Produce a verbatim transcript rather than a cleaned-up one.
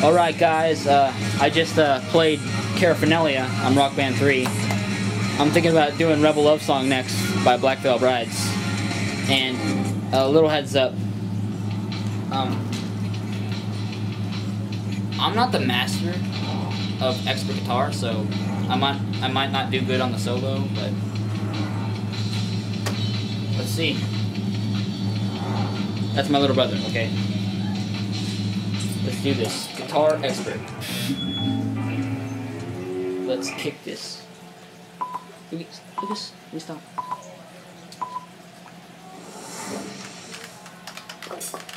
Alright guys, uh, I just uh, played Caraphernalia on Rock Band three. I'm thinking about doing Rebel Love Song next by Black Veil Brides. And a little heads up, um, I'm not the master of expert guitar, so I might, I might not do good on the solo, but let's see. That's my little brother, okay? Let's do this. Guitar expert. Let's kick this. Lucas, Lucas, let me stop.